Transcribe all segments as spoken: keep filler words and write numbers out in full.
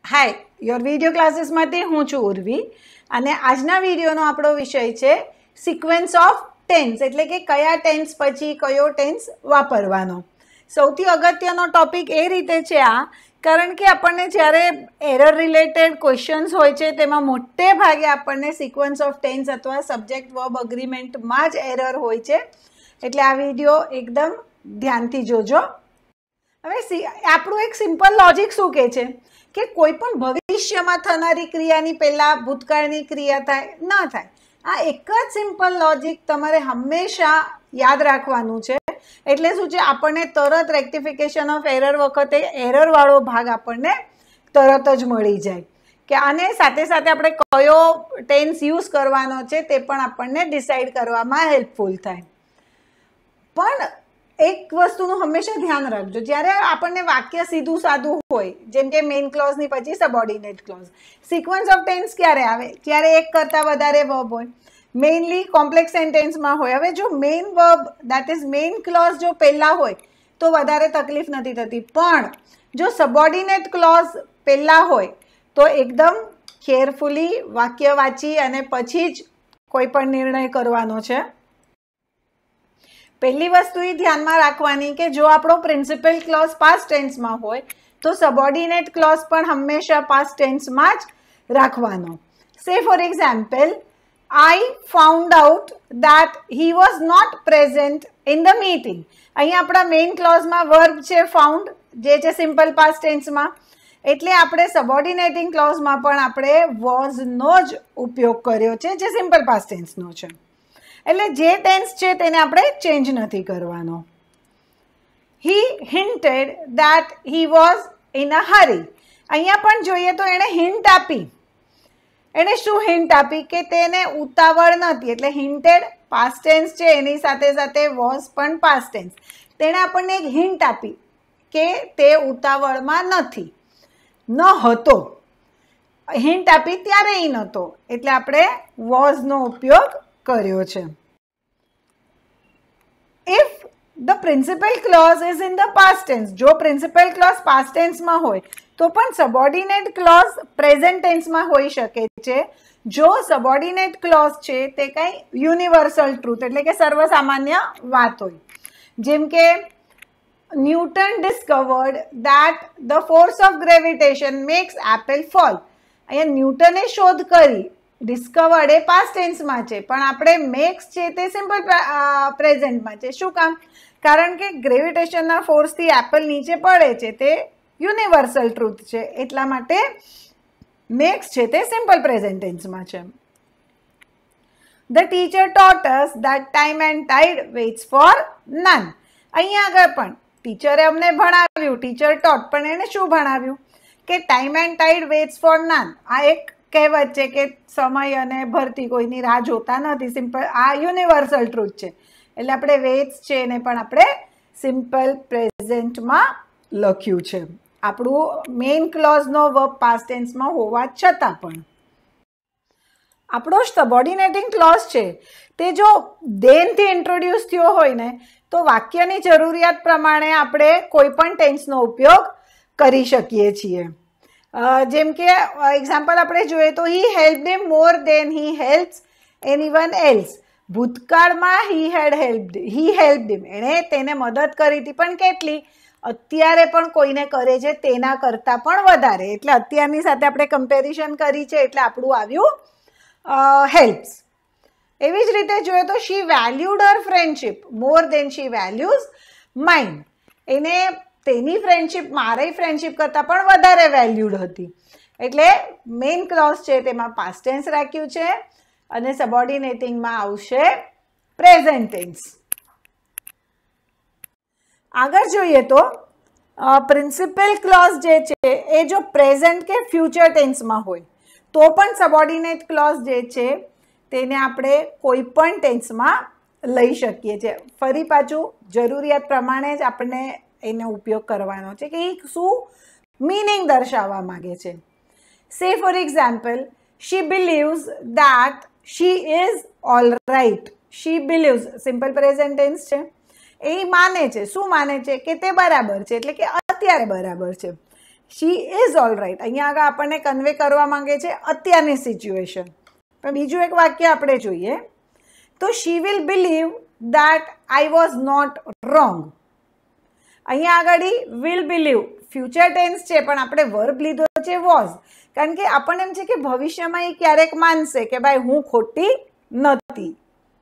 Hi your video ક્લાસીસમાંથી હું છું ઉર્વી અને આજના વિડીયોનો આપણો વિષય છે સિક્વન્સ ઓફ ટેન્સ એટલે કે કયા ટેન્સ પછી કયો ટેન્સ વાપરવાનો. સૌથી અગત્યનો ટોપિક એ રીતે છે આ કારણ કે આપણને જ્યારે એરર રિલેટેડ ક્વેશ્ચન્સ હોય છે તેમાં મોટે ભાગે આપણને સિક્વન્સ ઓફ ટેન્સ અથવા સબ્જેક્ટ વર્બ અગ્રીમેન્ટમાં જ એરર હોય છે. એટલે આ વિડીયો એકદમ ધ્યાનથી જોજો. હવે આપણું એક સિમ્પલ લોજિક શું કહે છે કે કોઈ પણ ભવિષ્યમાં થનારી ક્રિયાની પહેલાં ભૂતકાળની ક્રિયા થાય ન થાય. આ એક જ સિમ્પલ લોજિક તમારે હંમેશા યાદ રાખવાનું છે. એટલે શું છે, આપણને તરત રેક્ટિફિકેશન ઓફ એરર વખતે એરરવાળો ભાગ આપણને તરત જ મળી જાય કે આને સાથે સાથે આપણે કયો ટેન્સ યુઝ કરવાનો છે તે પણ આપણને ડિસાઇડ કરવામાં હેલ્પફુલ થાય. પણ એક વસ્તુનું હંમેશા ધ્યાન રાખજો, જ્યારે આપણને વાક્ય સીધું સાદું હોય જેમ કે મેઇન ક્લોઝની પછી subordinate clause, sequence of tense ક્યારે આવે? જ્યારે એક કરતાં વધારે વર્બ હોય, મેઇનલી કોમ્પ્લેક્સ સેન્ટેન્સમાં હોય. હવે જો main verb that is main clause જો પહેલાં હોય તો વધારે તકલીફ નથી થતી, પણ જો સબોર્ડિનેટ ક્લોઝ પહેલાં હોય તો એકદમ કેરફુલી વાક્ય વાંચી અને પછી જ કોઈ પણ નિર્ણય કરવાનો છે. પહેલી વસ્તુ એ ધ્યાનમાં રાખવાની કે જો આપણો પ્રિન્સિપલ ક્લોઝ પાસ્ટ ટેન્સમાં હોય તો સબોર્ડિનેટ ક્લોઝ પણ હંમેશા પાસ્ટ ટેન્સમાં જ રાખવાનો. Say for example, I found out that he was not present in the meeting. અહીંયા આપણા મેઇન ક્લોઝમાં વર્બ છે ફાઉન્ડ, જે છે સિમ્પલ પાસ્ટ ટેન્સમાં. એટલે આપણે સબોર્ડિનેટિંગ ક્લોઝમાં પણ આપણે વોઝનો જ ઉપયોગ કર્યો છે જે સિમ્પલ પાસ્ટ ટેન્સનો છે. એટલે જે ટેન્સ છે તેને આપણે ચેન્જ નથી કરવાનો. He hinted that he was in a hurry. અહીંયા પણ જોઈએ તો એણે હિન્ટ આપી. એણે શું હિન્ટ આપી? કે તેને ઉતાવળ નથી. એટલે હિન્ટેડ પાસ્ટ ટેન્સ છે, એની સાથે સાથે વોઝ પણ પાસ્ટ ટેન્સ. તેણે આપણને એક હિન્ટ આપી કે તે ઉતાવળમાં નથી, ન હતો. હિન્ટ આપી ત્યારે એ નહોતો, એટલે આપણે વોઝનો ઉપયોગ કર્યો છે. If the principal clause is in the past tense, જો પ્રિન્સિપલ ક્લોઝ પાસ્ટ ટેન્સમાં હોય તો પણ સબોર્ડિનેટ ક્લોઝ પ્રેઝન્ટ ટેન્સમાં હોઈ શકે છે. જો સબોર્ડિનેટ ક્લોઝ છે તે કંઈ યુનિવર્સલ ટ્રુથ એટલે કે સર્વસામાન્ય વાત હોય, જેમ કે Newton discovered that the force of gravitation makes apple fall. અહીંયા ન્યૂટને શોધ કરી, ડિસ્કવર્ડ એ પાસ્ટ ટેન્સમાં છે, પણ આપણે મેક્સ છે તે સિમ્પલ પ્રેઝન્ટમાં છે. શું કામ? કારણ કે ગ્રેવિટેશનના ફોર્સથી એપલ નીચે પડે છે, તે યુનિવર્સલ ટ્રુથ છે, એટલા માટે મેક્સ છે તે સિમ્પલ પ્રેઝન્ટ ટેન્સમાં છે. The teacher taught us that time and tide waits for none. અહીંયા આગળ પણ ટીચરે અમને ભણાવ્યું, ટીચર ટોટ, પણ એણે શું ભણાવ્યું? કે time and tide waits for none. આ એક કહેવત છે કે સમય અને ભરતી કોઈની રાહ જોતા નથી. સિમ્પલ આ યુનિવર્સલ ટ્રુથ છે, એટલે આપણે વેઇટ્સ છે એને પણ આપણે સિમ્પલ પ્રેઝન્ટમાં લખ્યું છે, આપણું મેઇન ક્લોઝનો વર્બ પાસ્ટ ટેન્સમાં હોવા છતાં. પણ આપણો સબોર્ડિનેટિંગ ક્લોઝ છે તે જો ધેનથી ઇન્ટ્રોડ્યુસ થયો હોય ને તો વાક્યની જરૂરિયાત પ્રમાણે આપણે કોઈ પણ ટેન્સનો ઉપયોગ કરી શકીએ છીએ. જેમ કે એક્ઝામ્પલ આપણે જોઈએ તો he help him more than he helps anyone else. ભૂતકાળમાં he head help he help હિમ, એણે તેને મદદ કરી હતી, પણ કેટલી? અત્યારે પણ કોઈને કરે છે તેના કરતાં પણ વધારે. એટલે અત્યારની સાથે આપણે કમ્પેરિઝન કરી છે એટલે આપણું આવ્યું હેલ્પ્સ. એવી જ રીતે જોઈએ તો she valued her friendship more than she values mine. એને તેની ફ્રેન્ડશીપ મારી ફ્રેન્ડશીપ કરતાં પણ વધારે વેલ્યુડ હતી. એટલે મેઇન ક્લોઝ છે તેમાં પાસ્ટ ટેન્સ રાખ્યું છે અને સબોર્ડિનેટિંગમાં આવશે પ્રેઝન્ટ ટેન્સ. આગળ જોઈએ તો પ્રિન્સિપલ ક્લોઝ જે છે એ જો પ્રેઝન્ટ કે ફ્યુચર ટેન્સમાં હોય તો પણ સબોર્ડિનેટ ક્લોઝ જે છે તેને આપણે કોઈ પણ ટેન્સમાં લઈ શકીએ છીએ. ફરી પાછું જરૂરિયાત પ્રમાણે જ આપણે એનો ઉપયોગ કરવાનો છે કે એ શું મીનિંગ દર્શાવવા માગે છે. Say for example, she believes that she is all right. She believes simple present tense છે, એ માને છે. શું માને છે? કે તે બરાબર છે, એટલે કે અત્યારે બરાબર છે. She is all right. અહીંયા આગળ આપણને કન્વે કરવા માંગે છે અત્યારની સિચ્યુએશન. પણ બીજું એક વાક્ય આપણે જોઈએ તો she will believe that I was not wrong. અહીંયા આગળ વિલ બિલીવ ફ્યુચર ટેન્સ છે પણ આપણે વર્બ લીધો છે વોઝ, કારણ કે આપણને એમ છે કે ભવિષ્યમાં એ ક્યારેક માનશે કે ભાઈ હું ખોટી નથી.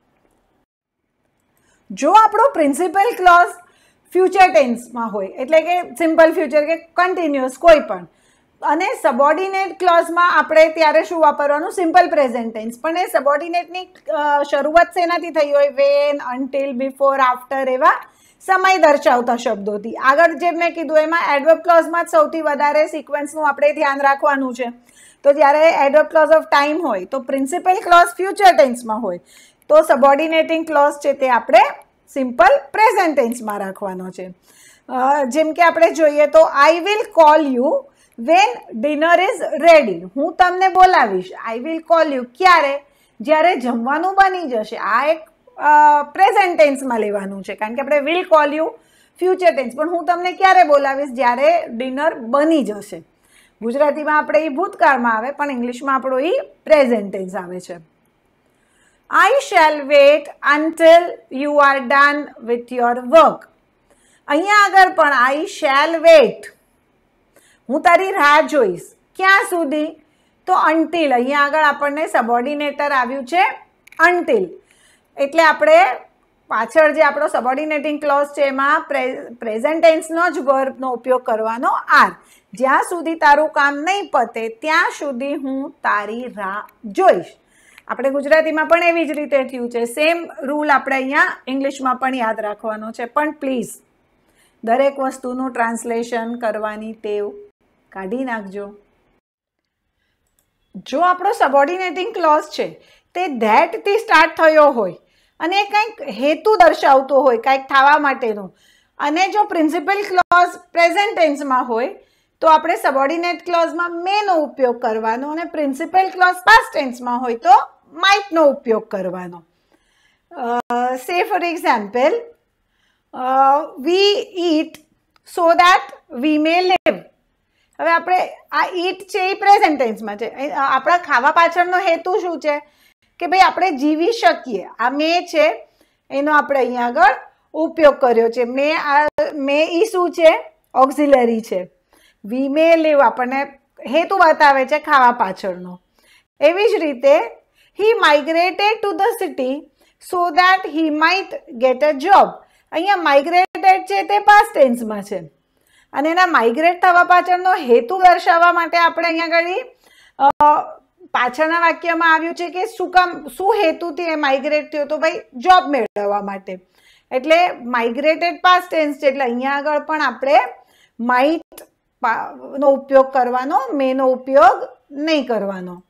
જો આપણો પ્રિન્સિપલ ક્લોઝ ફ્યુચર ટેન્સમાં હોય એટલે કે સિમ્પલ ફ્યુચર કે કન્ટિન્યુઅસ કોઈ પણ, અને સબોર્ડિનેટ ક્લોઝમાં આપણે ત્યારે શું વાપરવાનું, સિમ્પલ પ્રેઝન્ટ ટેન્સ. પણ એ સબોર્ડિનેટની શરૂઆત શેનાથી થઈ હોય, વેન, અન્ટિલ, બિફોર, આફ્ટર એવા સમય દર્શાવતા શબ્દોથી. આગળ જે મેં કીધું એમાં એડવર્બ ક્લોઝમાં જ સૌથી વધારે સિક્વન્સનું આપણે ધ્યાન રાખવાનું છે. તો જ્યારે એડવર્બ ક્લોઝ ઓફ ટાઈમ હોય તો પ્રિન્સિપલ ક્લોઝ ફ્યુચર ટેન્સમાં હોય તો સબોર્ડિનેટિંગ ક્લોઝ છે તે આપણે સિમ્પલ પ્રેઝન્ટ ટેન્સમાં રાખવાનો છે. જેમ કે આપણે જોઈએ તો I will call you when dinner is ready. હું તમને બોલાવીશ. આઈ વિલ કોલ યુ ક્યારે, જ્યારે જમવાનું બની જશે. આ એક પ્રેઝન્ટ ટેન્સમાં લેવાનું છે કારણ કે આપણે will call you future tense, પણ હું તમને ક્યારે બોલાવીશ, જ્યારે ડિનર બની જશે. ગુજરાતીમાં આપણે એ ભૂતકાળમાં આવે પણ ઇંગ્લિશમાં આપણો એ પ્રેઝન્ટ ટેન્સ આવે છે. I shall wait until you are done with your work. અહીંયા આગળ પણ I shall wait. હું તારી રાહ જોઈશ. ક્યાં સુધી? તો until. અહીંયા આગળ આપણને સબોર્ડિનેટર આવ્યું છે until. એટલે આપણે પાછળ જે આપણો સબોર્ડિનેટિંગ ક્લોઝ છે એમાં પ્રેઝન્ટ ટેન્સનો જ વર્બનો ઉપયોગ કરવાનો આર. જ્યાં સુધી તારું કામ નહીં પતે ત્યાં સુધી હું તારી રાહ જોઈશ. આપણે ગુજરાતીમાં પણ એવી જ રીતે થયું છે. સેમ રૂલ આપણે અહીંયા ઇંગ્લિશમાં પણ યાદ રાખવાનો છે. પણ પ્લીઝ દરેક વસ્તુનું ટ્રાન્સલેશન કરવાની ટેવ કાઢી નાખજો. જો આપણો સબોર્ડિનેટિંગ ક્લોઝ છે તે ધેટ થી સ્ટાર્ટ થયો હોય અને કંઈક હેતુ દર્શાવતો હોય કંઈક થવા માટેનું, અને જો પ્રિન્સિપલ ક્લોઝ પ્રેઝન્ટ ટેન્સમાં હોય તો આપણે સબોર્ડિનેટ ક્લોઝમાં મેનો ઉપયોગ કરવાનો, અને પ્રિન્સિપલ ક્લોઝ પાસ્ટ ટેન્સમાં હોય તો માઇટનો ઉપયોગ કરવાનો. Say for example, we eat so that we may leave. હવે આપણે આ ઈટ છે એ પ્રેઝન્ટ ટેન્સમાં છે. આપણા ખાવા પાછળનો હેતુ શું છે કે ભાઈ આપણે જીવી શકીએ. આ મે છે એનો આપણે અહીંયા આગળ ઉપયોગ કર્યો છે. મે આ મે ઈ શું છે? ઓક્ઝિલરી છે. વી મે લીવ આપણને હેતુ બતાવે છે ખાવા પાછળનો. એવી જ રીતે he migrated to the city so that he might get a job. અહીંયા migrated છે તે past tenseમાં છે અને એના માઇગ્રેટ થવા પાછળનો હેતુ દર્શાવવા માટે આપણે અહીંયા આગળ પાછળના વાક્યમાં આવ્યું છે કે શું કામ, શું હેતુથી એ માઇગ્રેટ થયો, તો ભાઈ જોબ મેળવવા માટે. એટલે માઇગ્રેટેડ પાસ્ટ ટેન્સ છે એટલે અહીંયા આગળ પણ આપણે માઇટ નો ઉપયોગ કરવાનો, મેનો ઉપયોગ નહીં કરવાનો.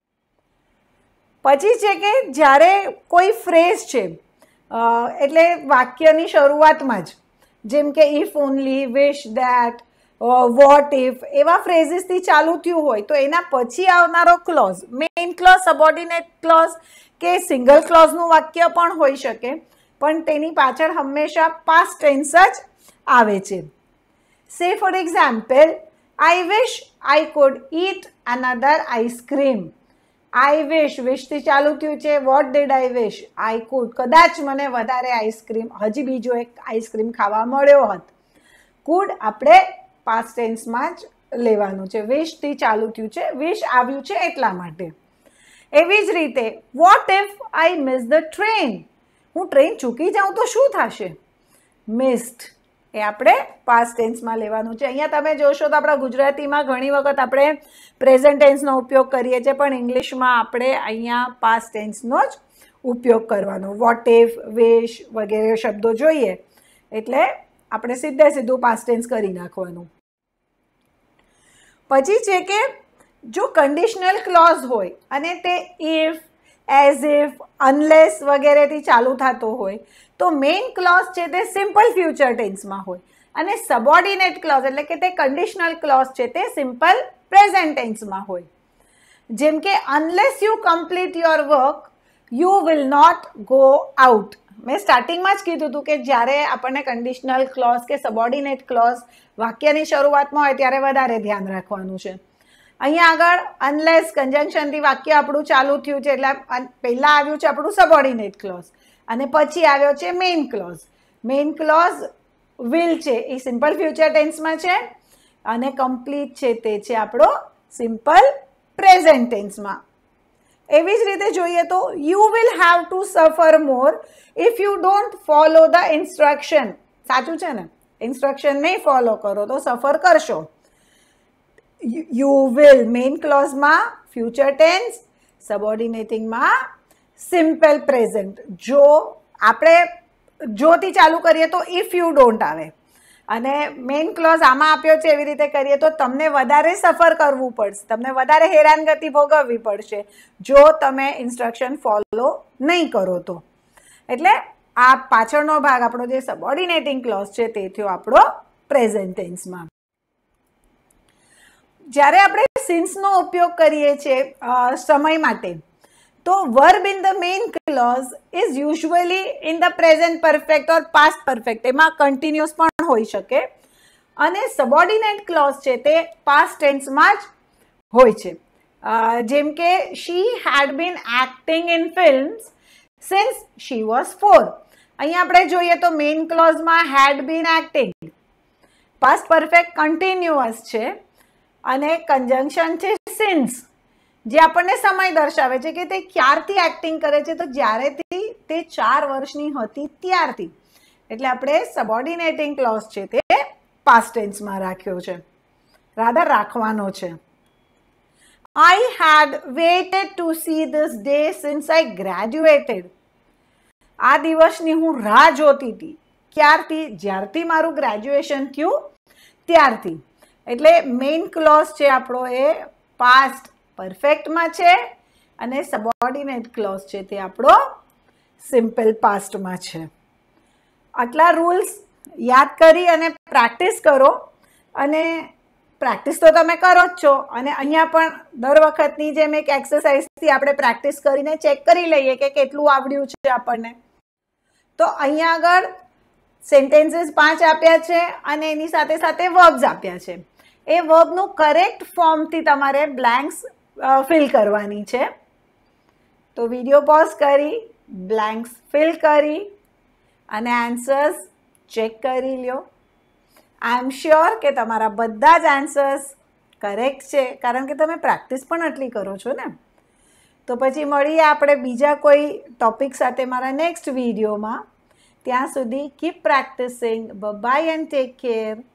પછી છે કે જ્યારે કોઈ ફ્રેઝ છે એટલે વાક્યની શરૂઆતમાં જ, જેમ કે if only, wish that, what if એવા ફ્રેઝીસથી ચાલુ થયું હોય તો એના પછી આવનારો clause, main clause, subordinate clause કે સિંગલ ક્લોઝનું વાક્ય પણ હોઈ શકે, પણ તેની પાછળ હંમેશા પાસ્ટ ટેન્સ જ આવે છે. Say for example, I wish I could eat another ice cream. I wish, વિશથી ચાલુ થયું છે. What did I wish? I could, કદાચ મને વધારે આઈસ્ક્રીમ, હજી બીજો એક આઈસ્ક્રીમ ખાવા મળ્યો હોત. કુડ આપણે પાસ્ટ ટેન્સમાં જ લેવાનું છે. વિશથી ચાલુ થયું છે, વિશ આવ્યું છે એટલા માટે. એવી જ રીતે what if I miss the train? હું ટ્રેન ચૂકી જાઉં તો શું થશે? મિસ્ડ એ આપણે પાસ્ટ ટેન્સમાં લેવાનું છે. અહીંયા તમે જોશો તો આપણા ગુજરાતીમાં ઘણી વખત આપણે પ્રેઝન્ટ ટેન્સનો ઉપયોગ કરીએ છીએ, પણ ઇંગ્લિશમાં આપણે અહીંયા પાસ્ટ ટેન્સનો જ ઉપયોગ કરવાનો. વોટ ઇફ, વિશ વગેરે શબ્દો જોઈએ એટલે આપણે સીધે સીધું પાસ્ટ ટેન્સ કરી નાખવાનું. પછી છે કે જો કન્ડિશનલ ક્લોઝ હોય અને તે ઇફ, એઝ ઇફ, અનલેસ વગેરેથી ચાલુ થતો હોય તો મેઇન ક્લોઝ છે તે સિમ્પલ ફ્યુચર ટેન્સમાં હોય, અને સબોર્ડિનેટ ક્લોઝ એટલે કે તે કન્ડિશનલ ક્લોઝ છે તે સિમ્પલ પ્રેઝન્ટ ટેન્સમાં હોય. જેમ કે unless you complete your work you will not go out. મેં સ્ટાર્ટિંગમાં જ કીધું હતું કે જ્યારે આપણને કન્ડિશનલ ક્લોઝ કે સબોર્ડિનેટ ક્લોઝ વાક્યની શરૂઆતમાં હોય ત્યારે વધારે ધ્યાન રાખવાનું છે. અહીંયા આગળ અનલેસ કન્જંક્શનથી વાક્ય આપણું ચાલુ થયું છે, એટલે પહેલાં આવ્યું છે આપણું સબોર્ડિનેટ ક્લોઝ અને પછી આવ્યો છે main clause. Main clause will છે એ સિમ્પલ ફ્યુચર ટેન્સમાં છે અને કમ્પ્લીટ છે તે છે આપણો સિમ્પલ પ્રેઝન્ટ ટેન્સમાં. એવી જ રીતે જોઈએ તો you will have to suffer more if you don't follow the instruction. સાચું છે ને? ઇન્સ્ટ્રક્શન નહીં ફોલો કરો તો સફર કરશો. યુ વિલ મેઇન ક્લોઝમાં ફ્યુચર ટેન્સ, સબોર્ડિનેટિંગમાં સિમ્પલ પ્રેઝન્ટ. જો આપણે જોથી ચાલુ કરીએ તો ઇફ યુ ડોન્ટ આવે અને મેઇન ક્લોઝ આમાં આપ્યો છે એવી રીતે કરીએ તો તમને વધારે સફર કરવું પડશે, તમને વધારે હેરાનગતિ ભોગવવી પડશે જો તમે ઇન્સ્ટ્રક્શન ફોલો નહીં કરો તો. એટલે આ પાછળનો ભાગ આપણો જે સબોર્ડિનેટિંગ ક્લોઝ છે તે થયો આપણો પ્રેઝન્ટ ટેન્સમાં. જ્યારે આપણે સિન્સનો ઉપયોગ કરીએ છીએ સમય માટે તો verb in the main clause is usually in the present perfect or past perfect. એમાં કન્ટિન્યુઅસ પણ હોઈ શકે અને સબોર્ડિનેટ ક્લોઝ છે તે પાસ્ટ ટેન્સમાં જ હોય છે. જેમ કે she had been acting in films since she was four. અહીંયા આપણે જોઈએ તો મેઇન ક્લોઝમાં had been acting, past perfect continuous છે અને કન્જંક્શન છે સિન્સ, જે આપણને સમય દર્શાવે છે કે તે ક્યારથી એક્ટિંગ કરે છે, તો જ્યારેથી તે ચાર વર્ષની હતી ત્યારથી. એટલે આપણે સબોર્ડિનેટિંગ ક્લોઝ છે તે પાસ્ટ ટેન્સમાં રાખ્યો છે, રાધર રાખવાનો છે. I had waited to see this day since I graduated. આ દિવસની હું રાહ જોતી હતી. ક્યારથી? જ્યારથી મારું ગ્રેજ્યુએશન થયું ત્યારથી. એટલે મેઇન ક્લોઝ છે આપણો એ પાસ્ટ પરફેક્ટમાં છે અને સબોર્ડિનેટ ક્લોઝ છે તે આપણો સિમ્પલ પાસ્ટમાં છે. આટલા રૂલ્સ યાદ કરી અને પ્રેક્ટિસ કરો અને પ્રેક્ટિસ તો તમે કરો જ છો અને અહીંયા પણ દર વખતની જેમ એક એક્સરસાઇઝથી આપણે પ્રેક્ટિસ કરીને ચેક કરી લઈએ કે કેટલું આવડ્યું છે આપણને. તો અહીંયા આગળ સેન્ટેન્સીસ પાંચ આપ્યા છે અને એની સાથે સાથે વર્બ્સ આપ્યા છે. એ વર્બનું કરેક્ટ ફોર્મથી તમારે બ્લેન્ક્સ ફિલ કરવાની છે. તો વિડીયો પોઝ કરી બ્લેન્ક્સ ફિલ કરી અને આન્સર્સ ચેક કરી લ્યો. આઈ એમ શ્યોર કે તમારા બધા જ આન્સર્સ કરેક્ટ છે, કારણ કે તમે પ્રેક્ટિસ પણ આટલી કરો છો ને. તો પછી મળીએ આપણે બીજા કોઈ ટોપિક સાથે મારા નેક્સ્ટ વિડીયોમાં. ત્યાં સુધી keep practising. Bye and take care.